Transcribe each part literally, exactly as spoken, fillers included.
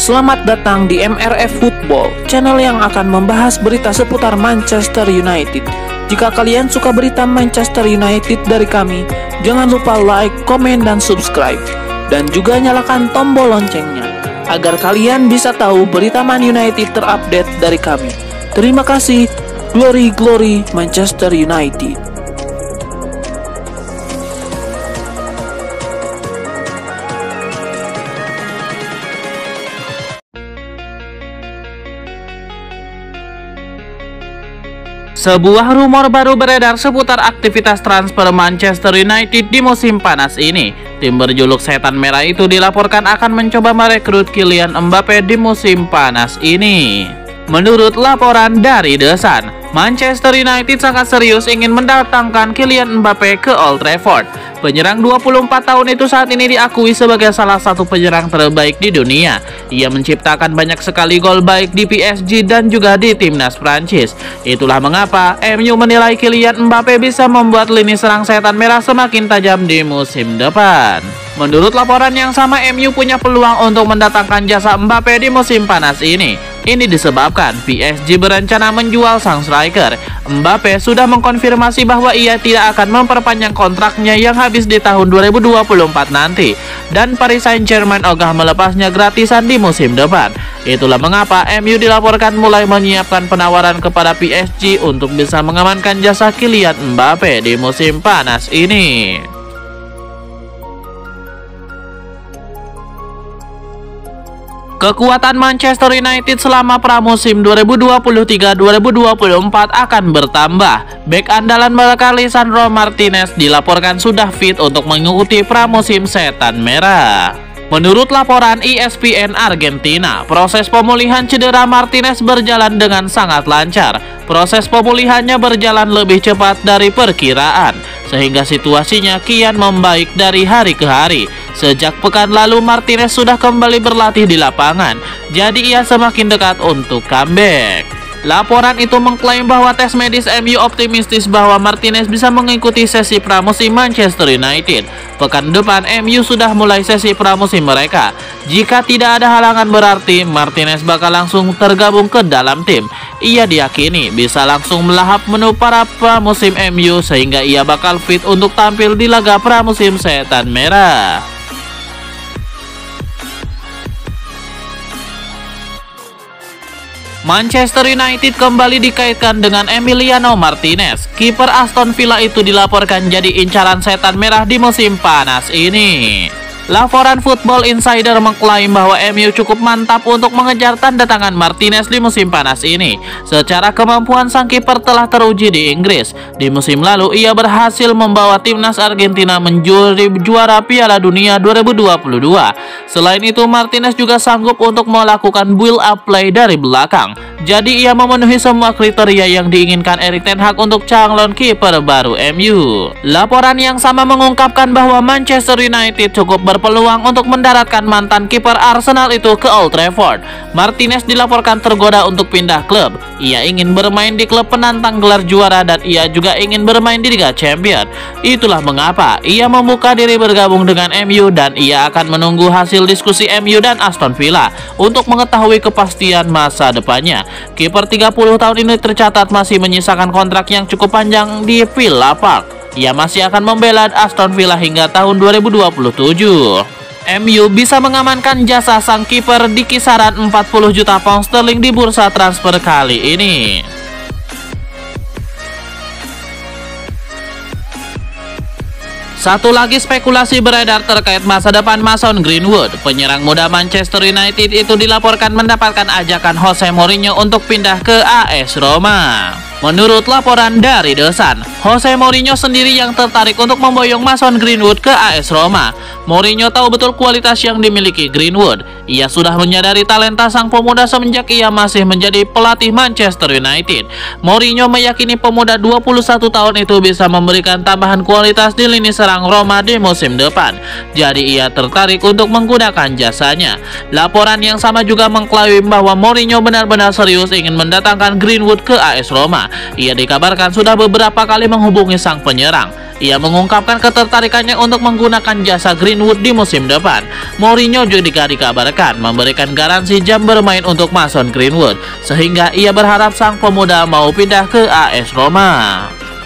Selamat datang di M R F Football, channel yang akan membahas berita seputar Manchester United. Jika kalian suka berita Manchester United dari kami, jangan lupa like, komen, dan subscribe. Dan juga nyalakan tombol loncengnya, agar kalian bisa tahu berita Man United terupdate dari kami. Terima kasih. Glory, glory Manchester United. Sebuah rumor baru beredar seputar aktivitas transfer Manchester United di musim panas ini. Tim berjuluk Setan Merah itu dilaporkan akan mencoba merekrut Kylian Mbappe di musim panas ini. Menurut laporan dari The Sun, Manchester United sangat serius ingin mendatangkan Kylian Mbappe ke Old Trafford. Penyerang dua puluh empat tahun itu saat ini diakui sebagai salah satu penyerang terbaik di dunia. Ia menciptakan banyak sekali gol baik di P S G dan juga di timnas Prancis. Itulah mengapa M U menilai Kylian Mbappe bisa membuat lini serang Setan Merah semakin tajam di musim depan. Menurut laporan yang sama, M U punya peluang untuk mendatangkan jasa Mbappe di musim panas ini. Ini disebabkan P S G berencana menjual sang striker. Mbappe sudah mengkonfirmasi bahwa ia tidak akan memperpanjang kontraknya yang habis di tahun dua ribu dua puluh empat nanti, dan Paris Saint-Germain ogah melepasnya gratisan di musim depan. Itulah mengapa M U dilaporkan mulai menyiapkan penawaran kepada P S G untuk bisa mengamankan jasa Kylian Mbappe di musim panas ini. Kekuatan Manchester United selama pramusim dua ribu dua puluh tiga dua ribu dua puluh empat akan bertambah. Bek andalan mereka Lisandro Martinez dilaporkan sudah fit untuk mengikuti pramusim Setan Merah. Menurut laporan E S P N Argentina, proses pemulihan cedera Martinez berjalan dengan sangat lancar. Proses pemulihannya berjalan lebih cepat dari perkiraan, sehingga situasinya kian membaik dari hari ke hari. Sejak pekan lalu Martinez sudah kembali berlatih di lapangan, jadi ia semakin dekat untuk comeback. Laporan itu mengklaim bahwa tes medis M U optimistis bahwa Martinez bisa mengikuti sesi pramusim Manchester United. Pekan depan M U sudah mulai sesi pramusim mereka. Jika tidak ada halangan berarti Martinez bakal langsung tergabung ke dalam tim. Ia diyakini bisa langsung melahap menu para pramusim M U sehingga ia bakal fit untuk tampil di laga pramusim Setan Merah. Manchester United kembali dikaitkan dengan Emiliano Martinez. Kiper Aston Villa itu dilaporkan jadi incaran Setan Merah di musim panas ini. Laporan Football Insider mengklaim bahwa M U cukup mantap untuk mengejar tanda tangan Martinez di musim panas ini. Secara kemampuan sang kiper telah teruji di Inggris. Di musim lalu ia berhasil membawa timnas Argentina menjadi juara Piala Dunia dua ribu dua puluh dua. Selain itu Martinez juga sanggup untuk melakukan build up play dari belakang. Jadi ia memenuhi semua kriteria yang diinginkan Erik ten Hag untuk calon kiper baru M U. Laporan yang sama mengungkapkan bahwa Manchester United cukup berpeluang untuk mendaratkan mantan kiper Arsenal itu ke Old Trafford. Martinez dilaporkan tergoda untuk pindah klub. Ia ingin bermain di klub penantang gelar juara dan ia juga ingin bermain di Liga Champions. Itulah mengapa ia membuka diri bergabung dengan M U dan ia akan menunggu hasil diskusi M U dan Aston Villa untuk mengetahui kepastian masa depannya. Kiper tiga puluh tahun ini tercatat masih menyisakan kontrak yang cukup panjang di Villa Park. Ia masih akan membela Aston Villa hingga tahun dua ribu dua puluh tujuh. M U bisa mengamankan jasa sang kiper di kisaran empat puluh juta pound sterling di bursa transfer kali ini. Satu lagi spekulasi beredar terkait masa depan Mason Greenwood. Penyerang muda Manchester United itu dilaporkan mendapatkan ajakan Jose Mourinho untuk pindah ke A S Roma. Menurut laporan dari The Sun, Jose Mourinho sendiri yang tertarik untuk memboyong Mason Greenwood ke A S Roma. Mourinho tahu betul kualitas yang dimiliki Greenwood. Ia sudah menyadari talenta sang pemuda semenjak ia masih menjadi pelatih Manchester United. Mourinho meyakini pemuda dua puluh satu tahun itu bisa memberikan tambahan kualitas di lini serang Roma di musim depan. Jadi ia tertarik untuk menggunakan jasanya. Laporan yang sama juga mengklaim bahwa Mourinho benar-benar serius ingin mendatangkan Greenwood ke A S Roma. Ia dikabarkan sudah beberapa kali menghubungi sang penyerang. Ia mengungkapkan ketertarikannya untuk menggunakan jasa Greenwood di musim depan. Mourinho juga dikabarkan memberikan garansi jam bermain untuk Mason Greenwood, sehingga ia berharap sang pemuda mau pindah ke A S Roma.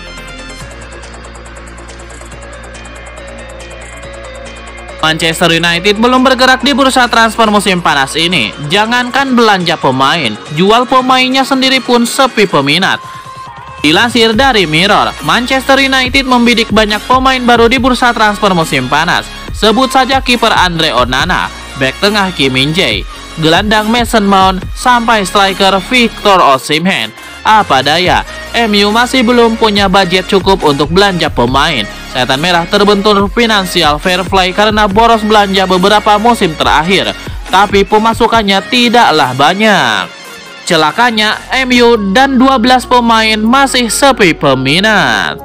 Manchester United belum bergerak di bursa transfer musim panas ini. Jangankan belanja pemain, jual pemainnya sendiri pun sepi peminat. Dilansir dari Mirror, Manchester United membidik banyak pemain baru di bursa transfer musim panas. Sebut saja kiper Andre Onana, bek tengah Kim Min-jae, gelandang Mason Mount, sampai striker Victor Osimhen. Apa daya, M U masih belum punya budget cukup untuk belanja pemain. Setan Merah terbentur financial fair play karena boros belanja beberapa musim terakhir, tapi pemasukannya tidaklah banyak. Celakanya, M U dan dua belas pemain masih sepi peminat.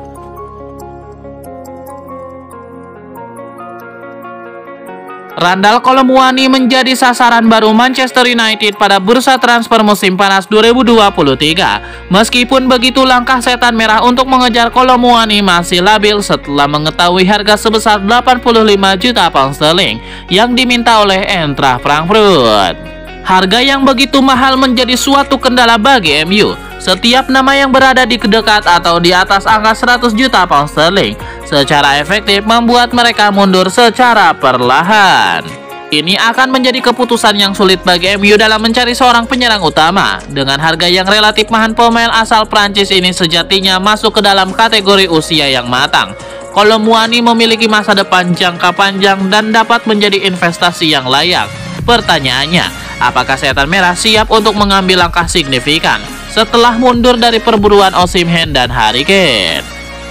Randal Kolo Muani menjadi sasaran baru Manchester United pada bursa transfer musim panas dua ribu dua puluh tiga. Meskipun begitu, langkah Setan Merah untuk mengejar Kolo Muani masih labil setelah mengetahui harga sebesar delapan puluh lima juta pound sterling yang diminta oleh Eintracht Frankfurt. Harga yang begitu mahal menjadi suatu kendala bagi M U. Setiap nama yang berada di dekat atau di atas angka seratus juta pound sterling secara efektif membuat mereka mundur secara perlahan. Ini akan menjadi keputusan yang sulit bagi M U dalam mencari seorang penyerang utama. Dengan harga yang relatif mahal, pemain asal Prancis ini sejatinya masuk ke dalam kategori usia yang matang. Kolo Muani memiliki masa depan jangka panjang dan dapat menjadi investasi yang layak. Pertanyaannya, apakah Setan Merah siap untuk mengambil langkah signifikan setelah mundur dari perburuan Osimhen dan Harry Kane?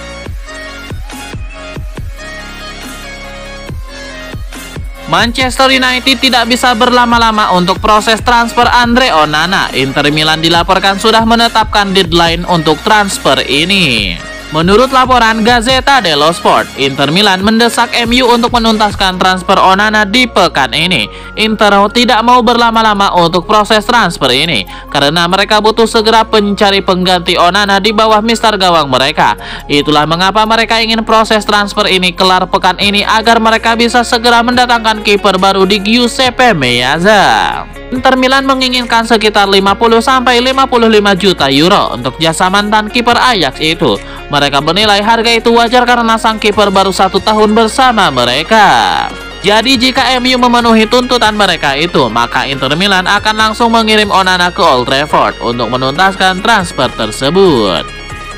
Manchester United tidak bisa berlama-lama untuk proses transfer Andre Onana. Inter Milan dilaporkan sudah menetapkan deadline untuk transfer ini. Menurut laporan Gazzetta dello Sport, Inter Milan mendesak M U untuk menuntaskan transfer Onana di pekan ini. Inter tidak mau berlama-lama untuk proses transfer ini karena mereka butuh segera mencari pengganti Onana di bawah mister gawang mereka. Itulah mengapa mereka ingin proses transfer ini kelar pekan ini agar mereka bisa segera mendatangkan kiper baru di Giuseppe Meazza. Inter Milan menginginkan sekitar lima puluh sampai lima puluh lima juta euro untuk jasa mantan kiper Ajax itu. Mereka menilai harga itu wajar karena sang kiper baru satu tahun bersama mereka. Jadi jika M U memenuhi tuntutan mereka itu, maka Inter Milan akan langsung mengirim Onana ke Old Trafford untuk menuntaskan transfer tersebut.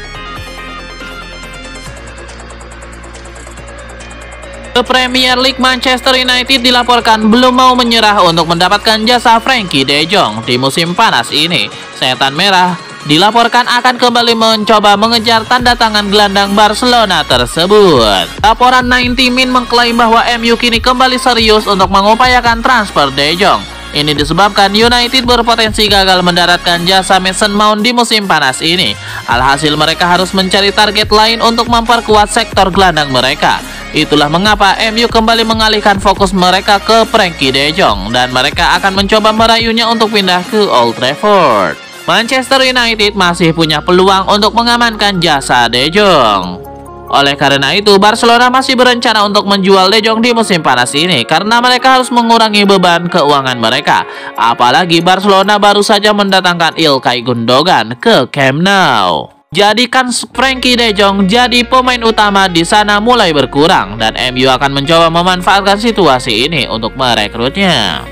The Premier League, Manchester United dilaporkan belum mau menyerah untuk mendapatkan jasa Frenkie de Jong di musim panas ini. Setan Merah dilaporkan akan kembali mencoba mengejar tanda tangan gelandang Barcelona tersebut. Laporan sembilan puluh Min mengklaim bahwa M U kini kembali serius untuk mengupayakan transfer de Jong. Ini disebabkan United berpotensi gagal mendaratkan jasa Mason Mount di musim panas ini. Alhasil mereka harus mencari target lain untuk memperkuat sektor gelandang mereka. Itulah mengapa M U kembali mengalihkan fokus mereka ke Frenkie de Jong dan mereka akan mencoba merayunya untuk pindah ke Old Trafford. Manchester United masih punya peluang untuk mengamankan jasa de Jong. Oleh karena itu, Barcelona masih berencana untuk menjual de Jong di musim panas ini karena mereka harus mengurangi beban keuangan mereka. Apalagi Barcelona baru saja mendatangkan Ilkay Gundogan ke Camp Nou. Jadikan Frenkie de Jong jadi pemain utama di sana mulai berkurang dan M U akan mencoba memanfaatkan situasi ini untuk merekrutnya.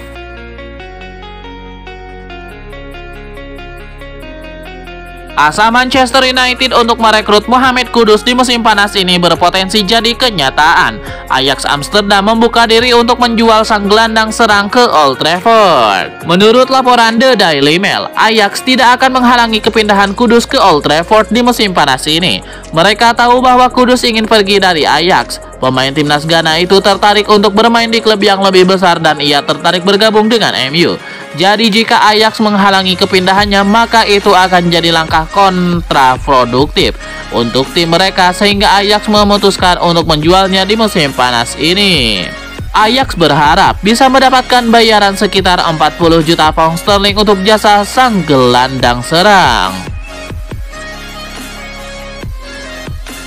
Asa Manchester United untuk merekrut Mohamed Kudus di musim panas ini berpotensi jadi kenyataan. Ajax Amsterdam membuka diri untuk menjual sang gelandang serang ke Old Trafford. Menurut laporan The Daily Mail, Ajax tidak akan menghalangi kepindahan Kudus ke Old Trafford di musim panas ini. Mereka tahu bahwa Kudus ingin pergi dari Ajax. Pemain timnas Ghana itu tertarik untuk bermain di klub yang lebih besar dan ia tertarik bergabung dengan M U. Jadi jika Ajax menghalangi kepindahannya, maka itu akan jadi langkah kontraproduktif untuk tim mereka sehingga Ajax memutuskan untuk menjualnya di musim panas ini. Ajax berharap bisa mendapatkan bayaran sekitar empat puluh juta pound sterling untuk jasa sang gelandang serang.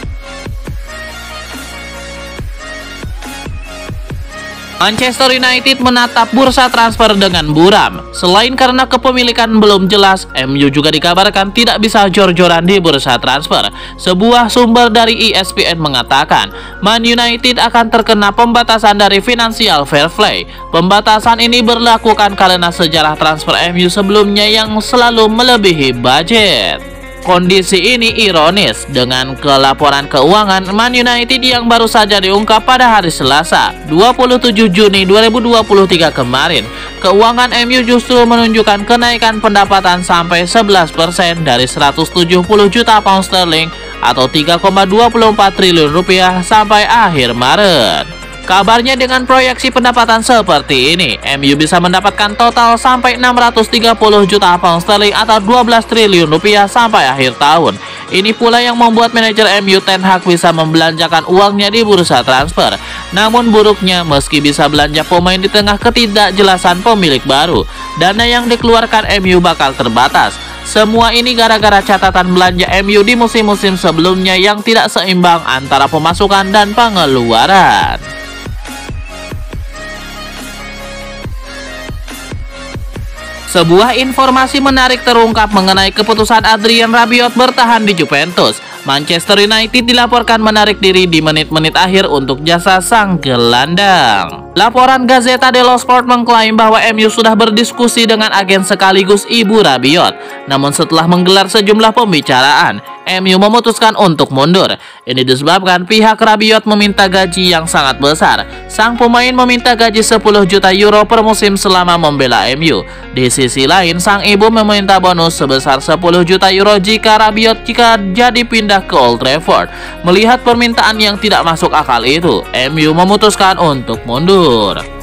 Manchester United menatap bursa transfer dengan buram. Selain karena kepemilikan belum jelas, M U juga dikabarkan tidak bisa jor-joran di bursa transfer. Sebuah sumber dari E S P N mengatakan, Man United akan terkena pembatasan dari Financial Fair Play. Pembatasan ini berlakukan karena sejarah transfer M U sebelumnya yang selalu melebihi budget. Kondisi ini ironis dengan kelaporan keuangan Man United yang baru saja diungkap pada hari Selasa, dua puluh tujuh Juni dua ribu dua puluh tiga kemarin. Keuangan M U justru menunjukkan kenaikan pendapatan sampai sebelas persen dari seratus tujuh puluh juta pound sterling atau tiga koma dua empat triliun rupiah sampai akhir Maret. Kabarnya dengan proyeksi pendapatan seperti ini, M U bisa mendapatkan total sampai enam ratus tiga puluh juta pound sterling atau dua belas triliun rupiah sampai akhir tahun. Ini pula yang membuat manajer M U Ten Hag bisa membelanjakan uangnya di bursa transfer. Namun buruknya, meski bisa belanja pemain di tengah ketidakjelasan pemilik baru, dana yang dikeluarkan M U bakal terbatas. Semua ini gara-gara catatan belanja M U di musim-musim sebelumnya yang tidak seimbang antara pemasukan dan pengeluaran. Sebuah informasi menarik terungkap mengenai keputusan Adrien Rabiot bertahan di Juventus. Manchester United dilaporkan menarik diri di menit-menit akhir untuk jasa sang gelandang. Laporan Gazzetta dello Sport mengklaim bahwa M U sudah berdiskusi dengan agen sekaligus ibu Rabiot. Namun setelah menggelar sejumlah pembicaraan, M U memutuskan untuk mundur. Ini disebabkan pihak Rabiot meminta gaji yang sangat besar. Sang pemain meminta gaji sepuluh juta euro per musim selama membela M U. Di sisi lain, sang ibu meminta bonus sebesar sepuluh juta euro jika Rabiot jika jadi pindah ke Old Trafford. Melihat permintaan yang tidak masuk akal itu, M U memutuskan untuk mundur.